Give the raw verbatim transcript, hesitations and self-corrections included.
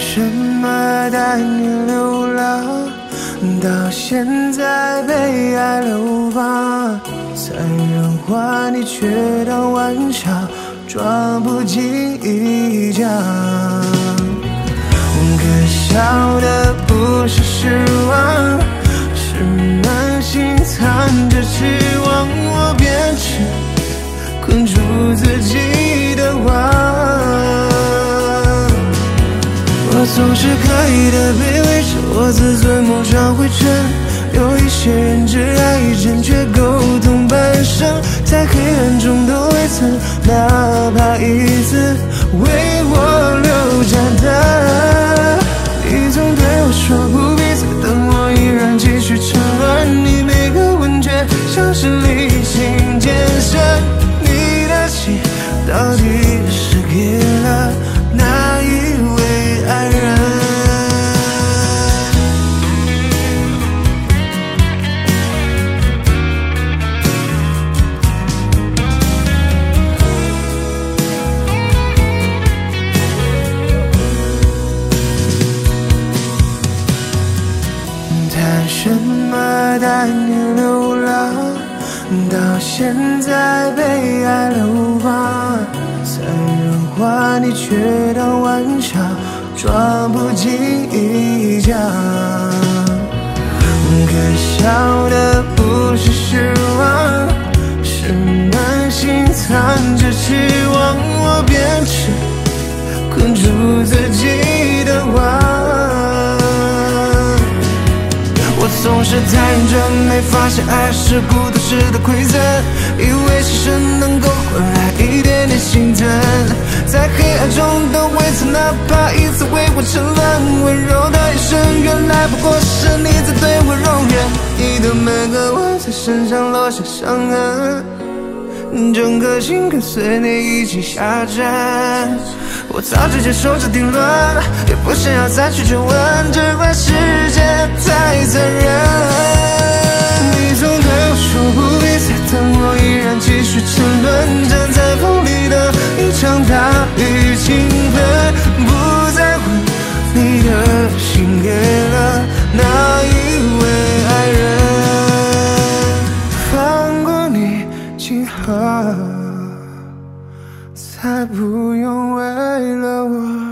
什么带你流浪，到现在被爱了无妨？残忍话你却当玩笑，装不经意讲。可笑的不是失望，是满心藏着期望，我变成困住自己的网。我总是刻意的卑微，是我自尊梦想灰尘。有一些人只爱一阵，却沟通半生，在黑暗中都未曾哪怕一次为我留下的。你总对我说不必再等我，依然继续沉沦。你每个吻却像是离心渐深，你的心到底是给了哪一位爱人？谈什么带你流浪，到现在被爱了无妨？残忍话你却当玩笑，装不经意讲。可笑的不是失望，是满心藏着期望，我变成困住自己的网。我总是太认真，没发现爱是孤独时的馈赠，以为牺牲能够换来一点点心疼，在黑暗中都未曾哪怕一次为我沉沦。温柔的眼神，原来不过是你在对我容忍，你的每个吻在身上留下伤痕，整颗心跟随你一起下沉。我早就接受这定论，也不想要再去追问，只怪世界太残忍。你总对我说不必再等我，依然继续沉沦，站在风里的一场大雨倾盆，不再问你的心给了哪一位爱人？放过你今后，才不用为了我